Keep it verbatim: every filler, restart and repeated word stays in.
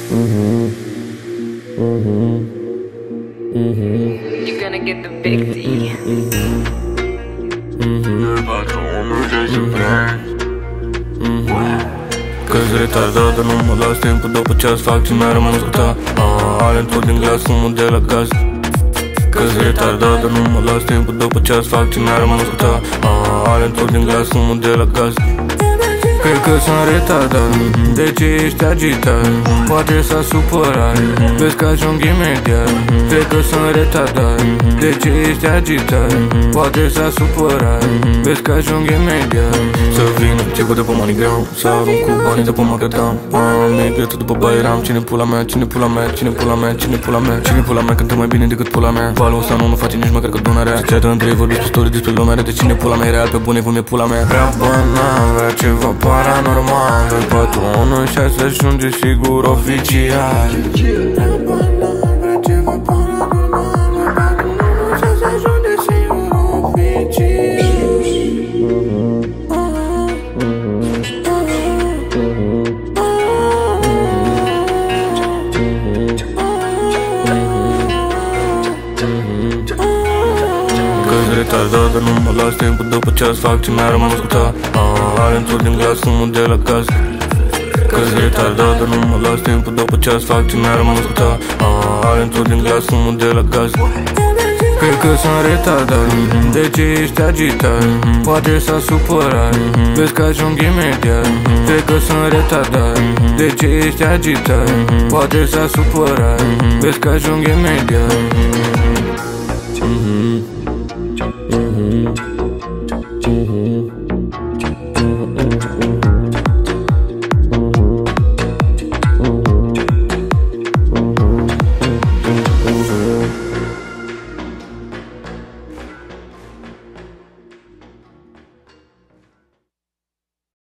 Mhm. Mhm. Mhm. You're gonna get the big D. Că-s retardat, dar nu mă las timpul după ce-ați fac ce n-ar rămas asculta. Alentul din glas, fumul de la gaz. Că-s retardat, dar nu mă las timpul după ce-ați fac ce n-ar rămas asculta. Alentul din glas, fumul de la gaz. Cred că sunt retardat, de ce ești agitat? Poate s-a supărat, vezi că ajung imediat. Cred că sunt retardat, de ce ești agitat? Poate s-a supărat, vezi că ajung imediat. Să vină, ce cu de pe manigram, să arunc cu banii de pe macadam. Mami, gâtul după bairam, cine pula mea, cine pula mea, cine pula mea, cine pula mea, cine pula mea, cântă mai bine decât pula mea. Valul ăsta nu, nu face nici măcar că donarea. Se ceartă între ei, vorbiți pe story despre lumea, de cine pula mea e real, pe bune, cum e pula mea. Prea banal, vrea ceva paranormal, doi patru unu șase ajunge sigur oficial. Prea banal, vrea ceva paranormal, doi patru unu șase ajunge sigur oficial. Că-s retardat, dar nu mă las timpul după ce-ați fac ce n-ar rămas asculta. Alentul din glas, fumul de la gaz. Că-s retardat, dar nu mă las timpul după ce-ați fac ce n-ar rămas asculta. Alentul din glas, fumul de la gaz. Cred că sunt retardat, de ce ești agitat? Poate s-a supărat, vezi că ajung imediat. Cred că sunt retardat, de ce ești agitat? Poate s-a supărat, vezi că ajung imediat.